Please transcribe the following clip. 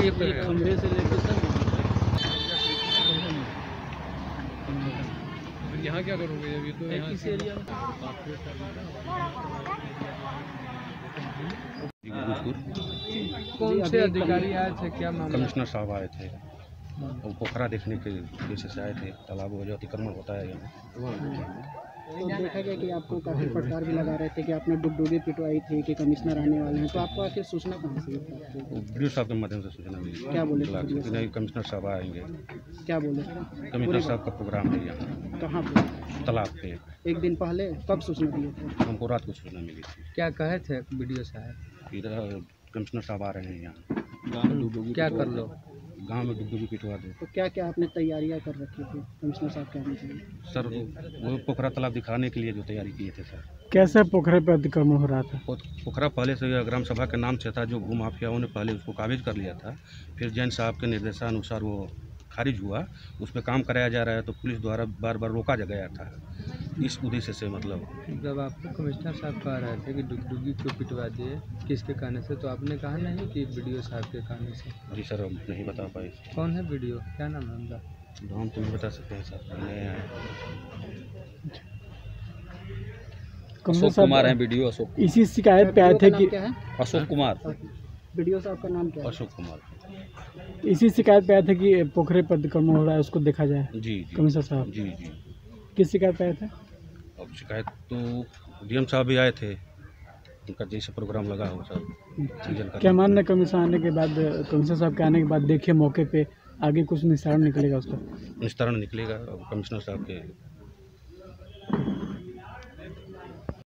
ये खंभे से लेकर सब यहाँ क्या करोगे अभी? तो यहाँ इस एरिया में कौन से अधिकारी आए थे, क्या मामला? कमिश्नर साहब आए थे और पोखरा देखने के उद्देश्य से आए थे। तालाब जो अतिक्रमण होता है यहाँ, तो देखा गया कि आपको काफ़ी फटकार भी लगा रहे थे कि आपने डुगडुगी पिटवाई थी कि कमिश्नर आने वाले हैं, तो आपको आखिर सूचना कहाँ से मिली? वीडियो साहब के माध्यम से सूचना मिली। क्या बोले? कि नहीं कमिश्नर साहब आएंगे। क्या बोले? कमिश्नर साहब का प्रोग्राम है यहाँ। कहाँ पे? तालाब पे। एक दिन पहले कब सूचना दिए थे? हमको रात को सूचना मिली थी। क्या कहे थे वीडियो साहब? इधर कमिश्नर साहब आ रहे हैं यहाँ, क्या कर लो, गांव में डुगडुगी पिटवा दो। तो क्या क्या आपने तैयारियां कर रखी थी कमिश्नर साहब कहने के लिए? सर वो पोखरा तालाब दिखाने के लिए जो तैयारी किए थे सर। कैसे पोखरे पर अतिक्रमण हो रहा था? पोखरा पहले से ग्राम सभा के नाम से था, जो भू माफियाओं ने पहले उसको काबिज कर लिया था। फिर जैन साहब के निर्देशानुसार वो खारिज हुआ, उस पर काम कराया जा रहा है, तो पुलिस द्वारा बार बार रोका गया था। इस उद्देश्य से मतलब जब आपको कमिश्नर साहब कह रहे थे कि डुगडुगी क्यों पिटवा दिए, किसके कहने से, तो आपने कहा नहीं कि वीडियो साहब के कहने से? जी सर, हम नहीं बता पाए। कौन है वीडियो, क्या नाम है उनका? हम तो नहीं बता सकते हैं सर। अशोक कुमार है वीडियो। अशोक इसी शिकायत पे आए थे कि अशोक कुमार वीडियो साहब का नाम क्या है? अशोक कुमार। इसी शिकायत पे आए थे कि पोखरे पर अतिक्रमण हो रहा है, उसको देखा जाए। जी कमिश्नर साहब जी जी। किस शिकायत पे आए थे? अब शिकायत तो डीएम साहब भी आए थे, उनका जैसे प्रोग्राम लगा हो सर। क्या मानना कमिश्नर आने के बाद, कमिश्नर साहब के आने के बाद देखिए मौके पे आगे कुछ निस्तारण निकलेगा उसका? निस्तारण निकलेगा कमिश्नर साहब के